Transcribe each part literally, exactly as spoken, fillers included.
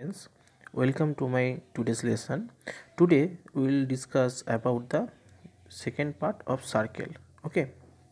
Friends, welcome to my today's lesson. Today we will discuss about the second part of circle. Okay.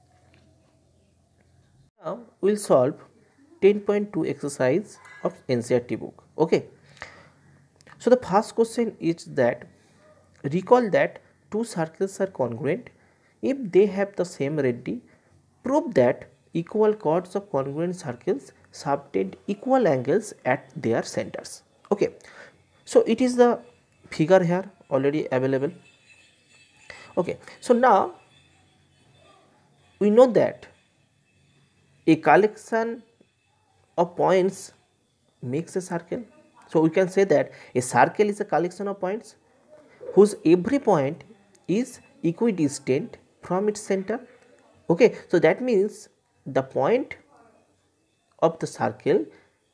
Now we will solve ten point two exercise of N C E R T book. Okay. So the first question is that recall that two circles are congruent if they have the same radii. Prove that equal chords of congruent circles subtend equal angles at their centers. Okay. So it is the figure here already available. Okay. So now we know that a collection of points makes a circle. So we can say that a circle is a collection of points whose every point is equidistant from its center. Okay, so that means the point of the circle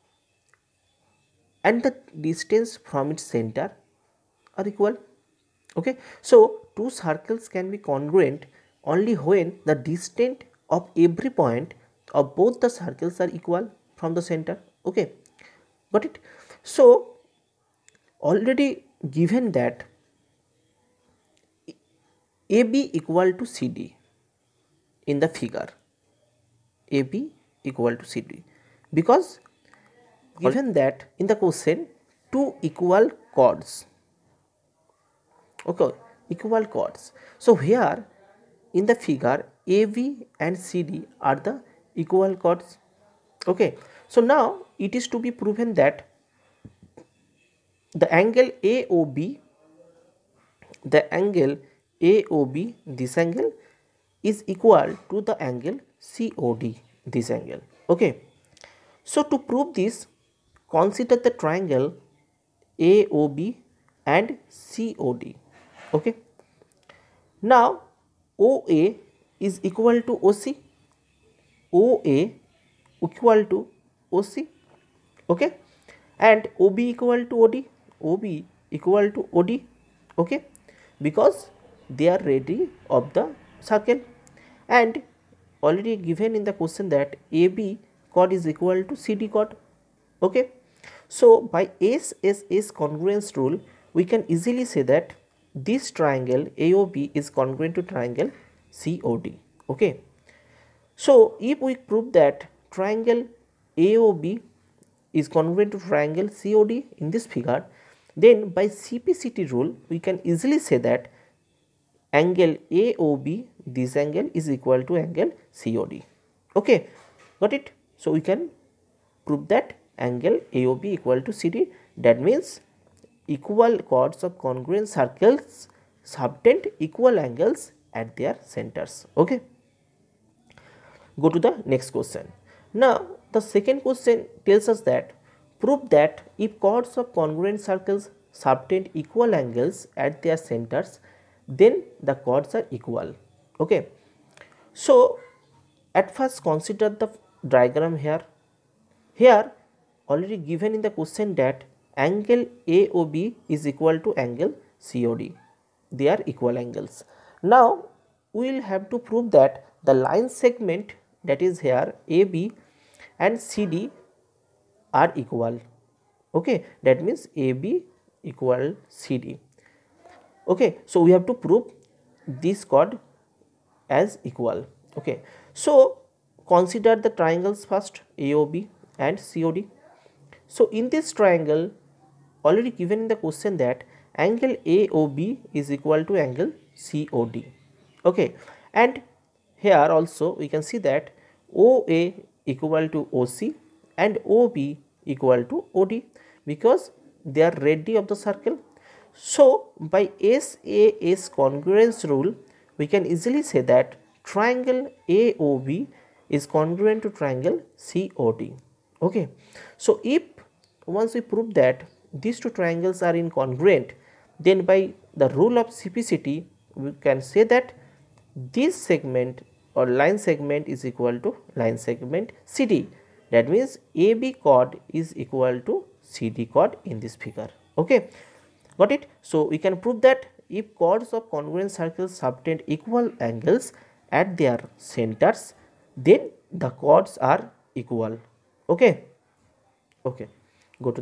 and the distance from its center are equal. Okay, so two circles can be congruent only when the distance of every point of both the circles are equal from the center. Okay, got it? So already given that A B equal to C D in the figure, A B equal to C D, because given that in the question two equal chords, okay, equal chords. So here in the figure A B and C D are the equal chords. Okay, so now it is to be proven that the angle A O B, the angle A O B, this angle is equal to the angle C O D, this angle. Okay, so to prove this, consider the triangle A O B and C O D. Okay, now O A is equal to O C, O A equal to O C. Okay, and O B equal to O D, O B equal to O D. Okay, because they are radii of the circle, and already given in the question that A B chord is equal to C D chord. Okay, so by S S S congruence rule we can easily say that this triangle A O B is congruent to triangle C O D. Okay, so if we prove that triangle A O B is congruent to triangle C O D in this figure, then by C P C T rule we can easily say that angle A O B, this angle, is equal to angle C O D. Okay, got it? So we can prove that angle A O B equal to C D. That means equal chords of congruent circles subtend equal angles at their centers. Okay, go to the next question. Now the second question tells us that prove that if chords of congruent circles subtend equal angles at their centers, then the chords are equal. Okay, so at first consider the diagram here. Here already given in the question that angle A O B is equal to angle C O D, they are equal angles. Now we will have to prove that the line segment, that is here A B and C D, are equal. Okay, that means A B equal C D. Okay, so we have to prove this chord as equal. Okay, so consider the triangles first, A O B and C O D. So in this triangle already given in the question that angle A O B is equal to angle C O D. Okay, and here also we can see that O A equal to O C and O B equal to O D, because they are radii of the circle. So by S A S congruence rule we can easily say that triangle A O B is congruent to triangle C O D. Okay, so if once we prove that these two triangles are incongruent, then by the rule of C P C T we can say that this segment or line segment is equal to line segment C D. That means A B chord is equal to C D chord in this figure. Okay, got it? So we can prove that if chords of congruent circles subtend equal angles at their centers, then the chords are equal. Okay, okay, go to the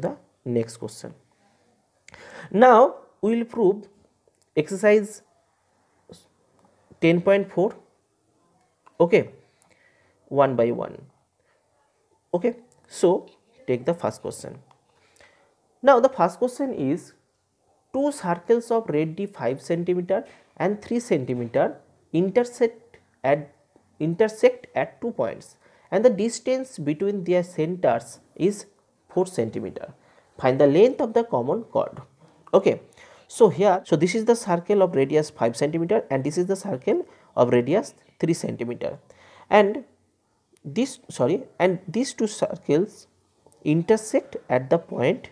next question. Now we will prove exercise ten point four, okay, one by one. Okay, so take the first question. Now the first question is, two circles of radius five centimeter and three centimeter intersect at intersect at two points, and the distance between their centers is four centimeter. Find the length of the common chord. Okay, so here, so this is the circle of radius five centimeter and this is the circle of radius three centimeter, and this sorry and these two circles intersect at the point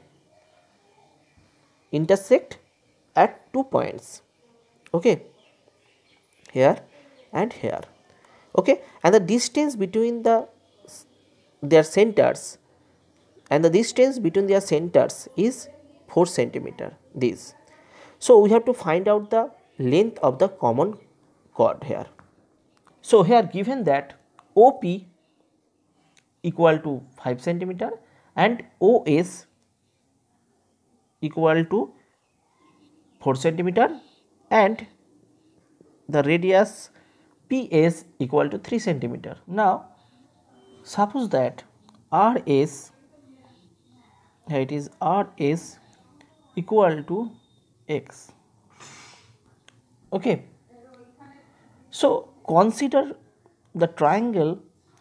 intersect at two points, okay, here and here, okay, and the distance between the their centers and the distance between their centers is four centimeter, this. So we have to find out the length of the common chord here. So here given that O P equal to five centimeter and O S equal to four centimeter and the radius P S equal to three centimeter. Now suppose that R S, here it is R S equal to x, okay. So consider the triangle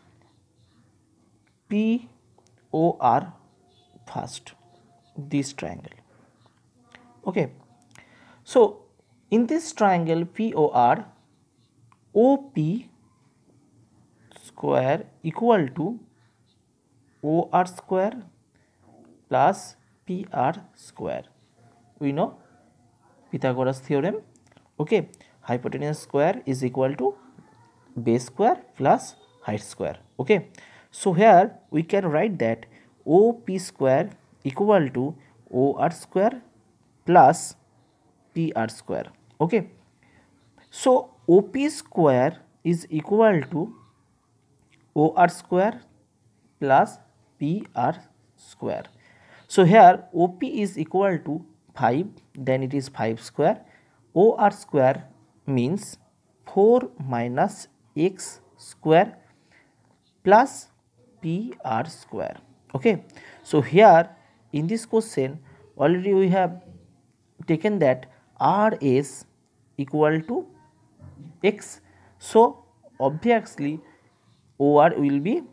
P O R first, this triangle, okay. So in this triangle P O R, O P square equal to O R square plus P R square. We know Pythagoras theorem, okay. Hypotenuse square is equal to base square plus height square, okay. So here we can write that O P square equal to O R square plus P R square, okay. So O P square is equal to O R square plus P R square. So here O P is equal to five, then it is five square. O R square means four minus x square plus P R square, okay. So here in this question already we have taken that R S equal to x, so obviously O R will be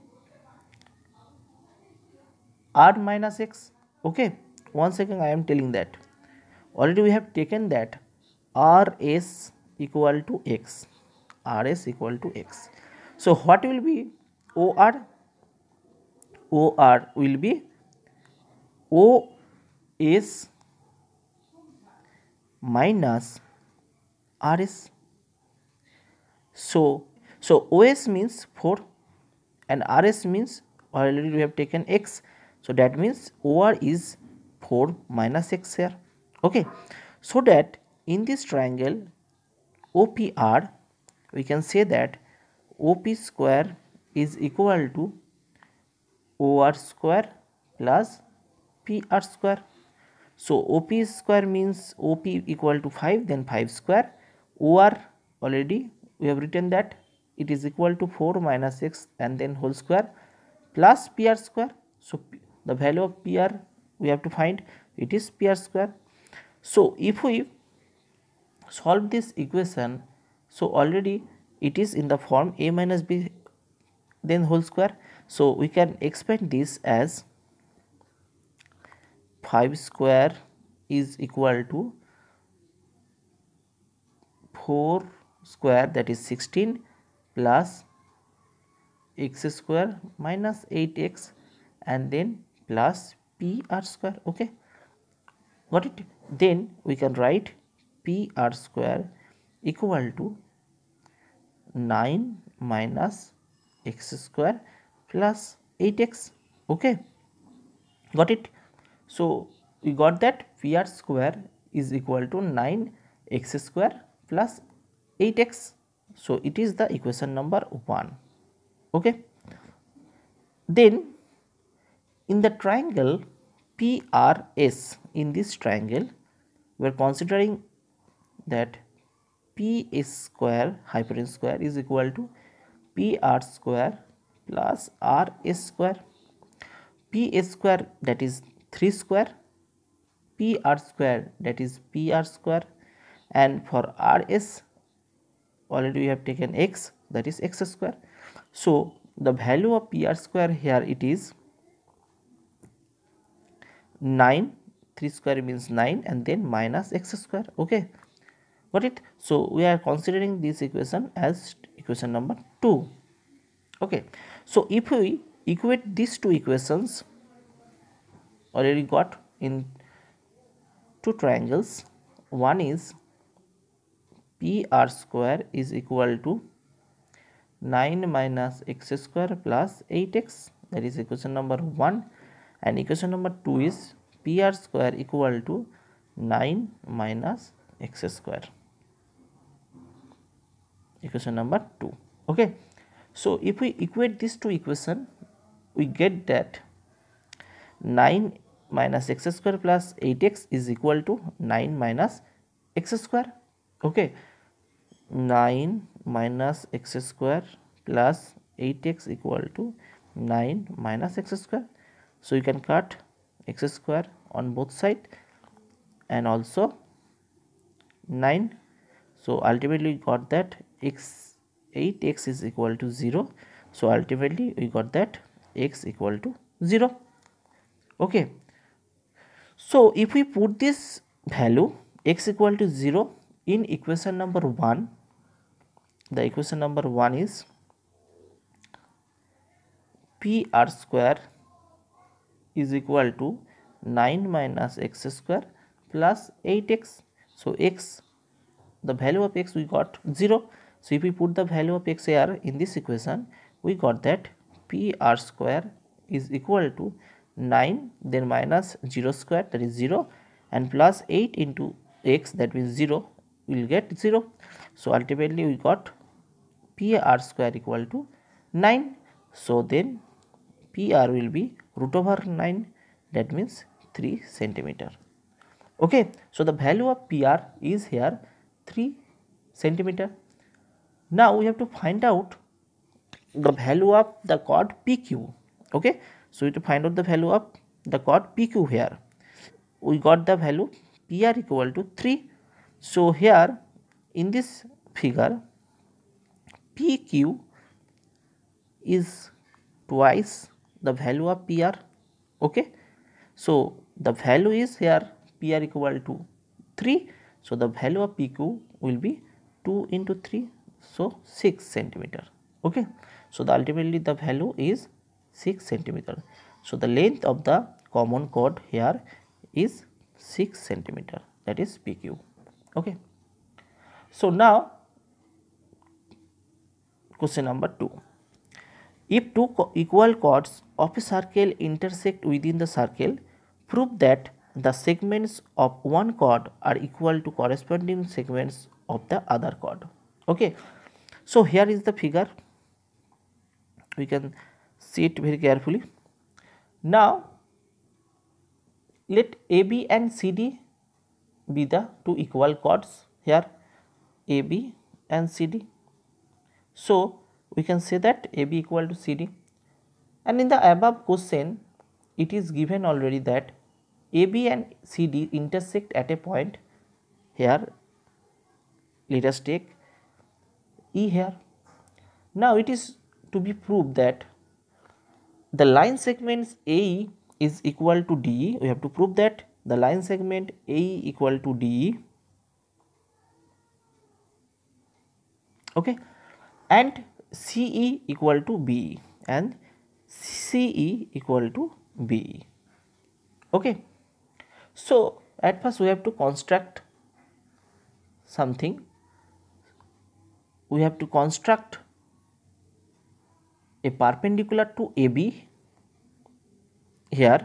R minus x, okay. One second, I am telling that already we have taken that R S equal to x, R S equal to x. So what will be O R? O R will be O S minus R S. So, so O S means four and R S means already we have taken x. So that means O R is four minus x here, okay. So that in this triangle O P R, we can say that O P square is equal to O R square plus P R square. So O P square means O P equal to five, then five square. O R already we have written that it is equal to four minus x and then whole square plus P R square. So the value of P R we have to find, it is P R square. So if we solve this equation, so already it is in the form a minus b then whole square. So we can expand this as five square is equal to four square, that is sixteen, plus x square minus eight x and then plus P R square, okay. Got it? Then we can write P R square equal to nine minus x square plus eight x, okay. Got it? So we got that P R square is equal to nine x square plus eight x. So it is the equation number one, okay. Then in the triangle P R S in this triangle, we are considering that P S square hypotenuse square is equal to P R square plus R S square. P S square, that is three square, P R square, that is P R square, and for R S already we have taken x, that is x square. So the value of P R square here, it is nine, three square means nine, and then minus x square. Okay, got it? So we are considering this equation as equation number two. Okay, so if we equate these two equations, already got in two triangles, one is P R square is equal to nine minus x square plus eight x, that is equation number one, and equation number two is P R square equal to nine minus x square, equation number two. Okay, so if we equate these two equation, we get that nine minus x square plus eight x is equal to nine minus x square. Okay, nine minus x square plus eight x equal to nine minus x square. So you can cut x square on both sides and also nine. So ultimately we got that x eight x is equal to zero. So ultimately we got that x equal to zero. Okay, so if we put this value x equal to zero in equation number one, the equation number one is P R square is equal to nine minus x square plus eight x. So x, the value of x we got zero. So if we put the value of x here in this equation, we got that P R square is equal to nine, then minus zero square, that is zero, and plus eight into x, that means zero, we will get zero. So ultimately we got P R square equal to nine. So then P R will be root over nine, that means three centimeter. Okay, so the value of P R is here three centimeter. Now we have to find out the value of the chord P Q. Okay, so we have to find out the value of the chord P Q here. We got the value P R equal to three. So here in this figure, P Q is twice the value of P R. Okay, so the value is here P R equal to three. So the value of P Q will be two into three, so six centimeter. Okay, so the ultimately the value is six centimeter. So the length of the common chord here is six centimeter, that is P Q. Okay, so now question number two. If two equal chords of a circle intersect within the circle, prove that the segments of one chord are equal to corresponding segments of the other chord. Okay, so here is the figure, we can see it very carefully. Now let A B and C D be the two equal chords here, A B and C D. So we can say that A B equal to C D, and in the above question it is given already that A B and C D intersect at a point here. Let us take E here. Now it is to be proved that the line segments A E is equal to D E. We have to prove that the line segment A E equal to D E. Okay, and C E equal to B E and C E equal to B E. Okay, so at first we have to construct something. We have to construct a perpendicular to A B here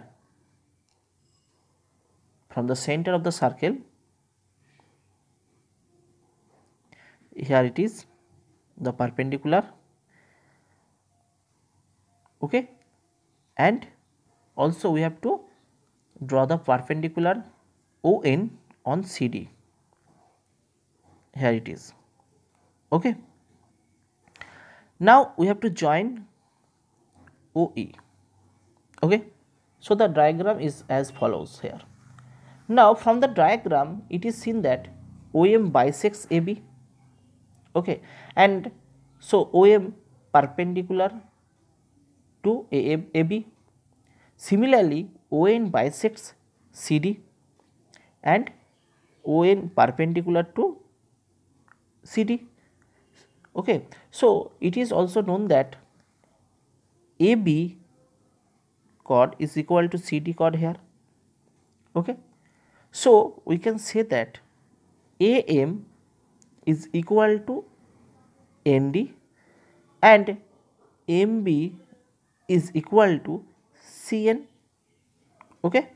from the center of the circle. Here it is the perpendicular. Okay, and also we have to draw the perpendicular O N on C D. Here it is. Okay. Now we have to join O E. Okay. So the diagram is as follows here. Now from the diagram it is seen that O M bisects A B. Okay. And so O M perpendicular to A B. Similarly, O N bisects C D and O N perpendicular to C D. Okay. So it is also known that A B chord is equal to C D chord here. Okay. So we can say that A M is equal to N D and M B is equal to C N. Okay.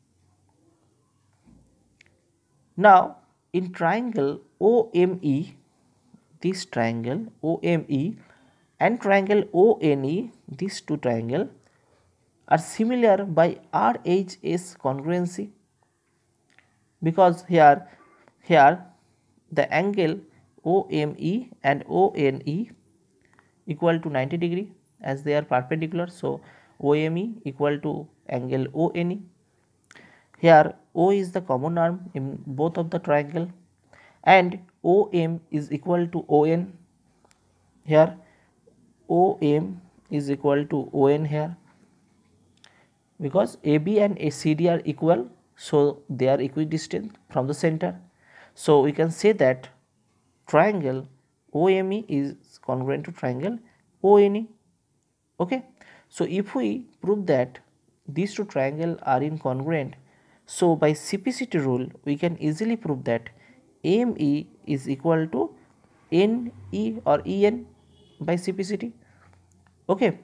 Now in triangle O M E, this triangle O M E and triangle O N E, these two triangles are similar by R H S congruency, because here here the angle O M E and O N E equal to ninety degree as they are perpendicular. So O M E equal to angle O N E. Here O is the common arm in both of the triangle and O M is equal to O N. Here O M is equal to O N here, because A B and C D are equal, so they are equidistant from the center. So we can say that triangle O M E is congruent to triangle O N E. Okay. So if we prove that these two triangles are incongruent, so by C P C T rule we can easily prove that M E is equal to N E or E N by C P C T. Okay.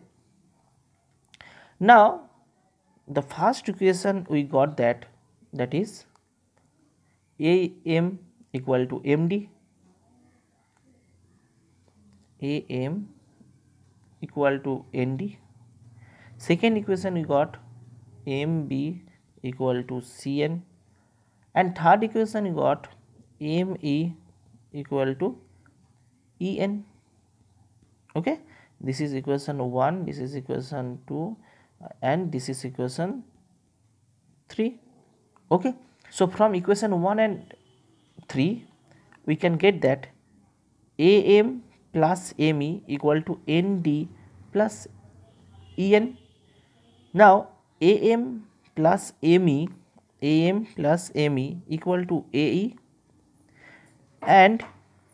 Now the first equation we got that that is A M equal to M D, A M equal to N D. Second equation we got M B equal to C N, and third equation we got M E equal to E N. Okay, this is equation one, this is equation two, and this is equation three. Okay, so from equation one and three we can get that A M plus M E equal to N D plus E N. Now A M plus M E, A M plus M E equal to A E, and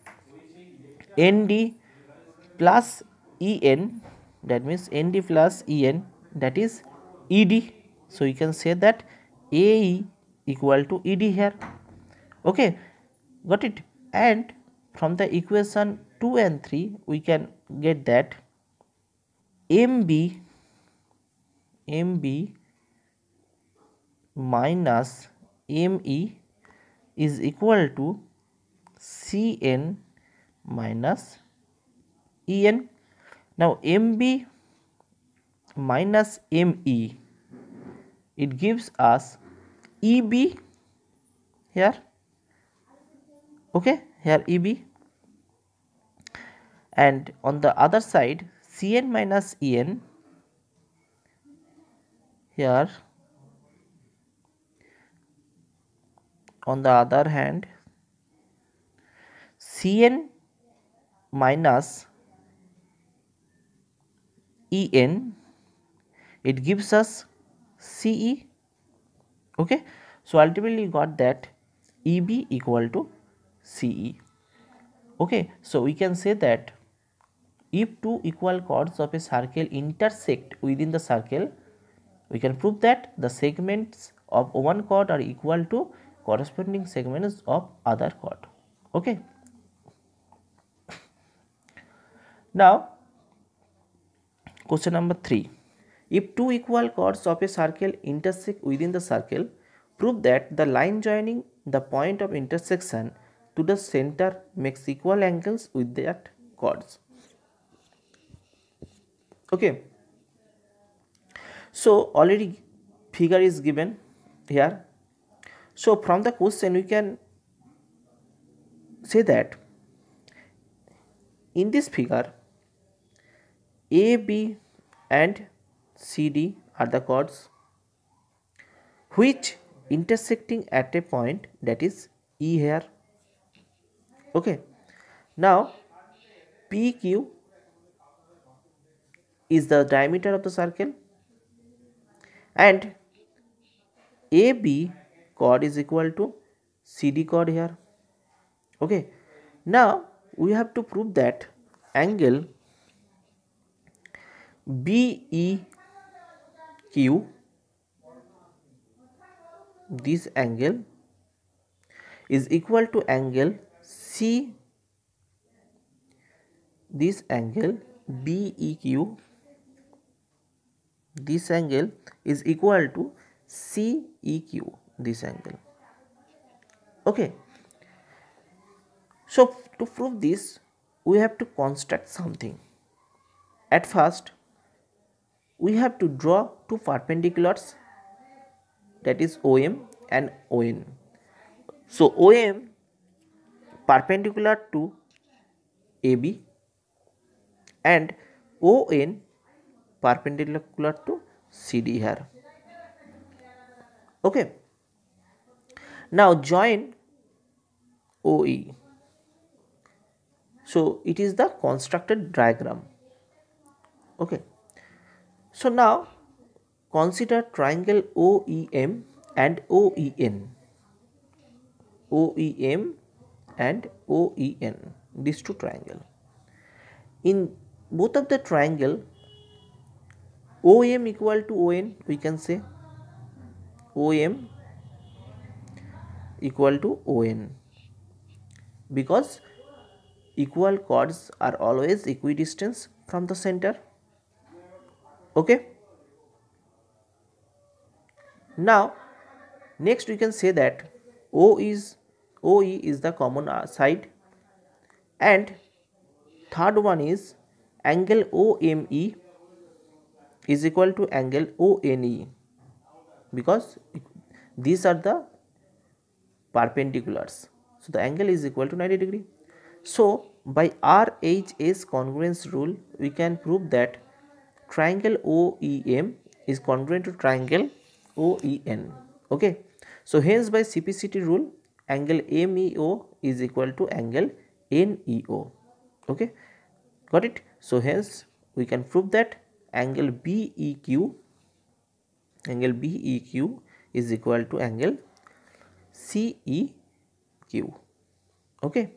N D plus E N, that means N D plus E N, that is E D. So you can say that A E equal to E D here. Okay, got it. And from the equation two and three we can get that M B M B minus M E is equal to C N minus E N. Now M B minus M E, it gives us E B here. Okay, here E B, and on the other side C N minus E N, here on the other hand C N minus E N, it gives us C E. Okay, so ultimately you got that E B equal to C E. Okay, so we can say that if two equal chords of a circle intersect within the circle, we can prove that the segments of one chord are equal to corresponding segments of other chord. Okay. Now question number three. If two equal chords of a circle intersect within the circle, prove that the line joining the point of intersection to the center makes equal angles with that chords. Okay, so already figure is given here. So from the question we can say that in this figure A, B and C, D are the chords which intersecting at a point, that is E here. Okay. Now P Q is the diameter of the circle and A B chord is equal to C D chord here. Okay. Now we have to prove that angle B E Q, this angle is equal to angle C, this angle B E Q, this angle is equal to C E Q, this angle. Okay. So to prove this we have to construct something. At first we have to draw two perpendiculars, that is O M and O N. So O M perpendicular to A B and O N perpendicular to C D here. Okay. Now join O E. So it is the constructed diagram. Okay. So now consider triangle O E M and O E N. O E M and O E N, these two triangle. In both of the triangle O M equal to O N, we can say O M equal to O N because equal chords are always equidistant from the center. Okay. Now next we can say that O is O E is the common side and third one is angle O M E is equal to angle O N E because these are the perpendiculars. So the angle is equal to ninety degree. So by R H S congruence rule we can prove that triangle O E M is congruent to triangle O E N. Okay. So hence by C P C T rule angle M E O is equal to angle N E O. Okay. Got it? So hence we can prove that angle B E Q angle B E Q is equal to angle C E Q. Okay.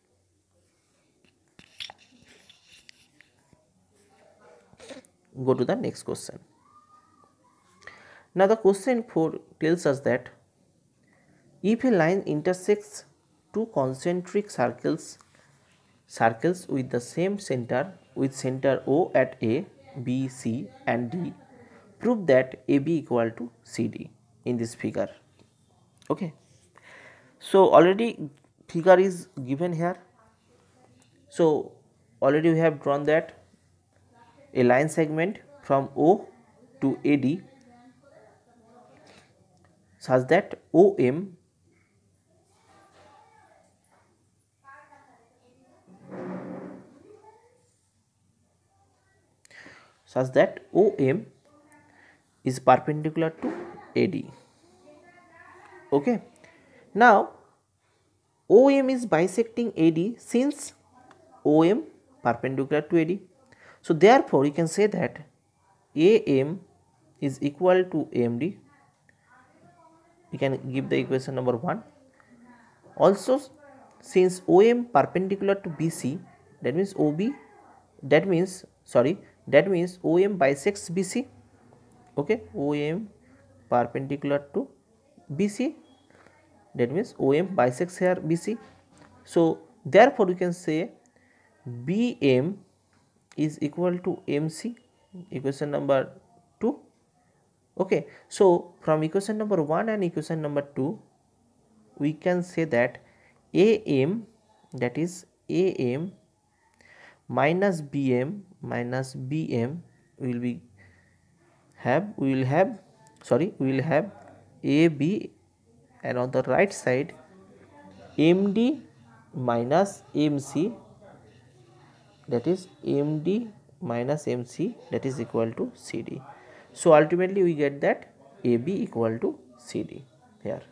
Go to the next question. Now the question four tells us that if a line intersects two concentric circles circles with the same center with center O at A, B, C and D, prove that A B equal to C D in this figure. Okay. So already figure is given here. So already we have drawn that a line segment from O to A D such that O M such that O M is perpendicular to A D. Okay. Now O M is bisecting A D since O M perpendicular to A D. So therefore you can say that A M is equal to A M D. We can give the equation number one. Also since O M perpendicular to B C, that means O B, that means sorry that means O M bisects B C. Okay, O M perpendicular to B C, that means O M bisects here B C. So therefore you can say B M is equal to M C, equation number two. Okay, so from equation number one and equation number two we can say that A M, that is A M minus B M minus B M will be have we will have sorry we will have A B, and on the right side M D minus M C, that is M D minus M C, that is equal to C D. So ultimately we get that A B equal to C D here.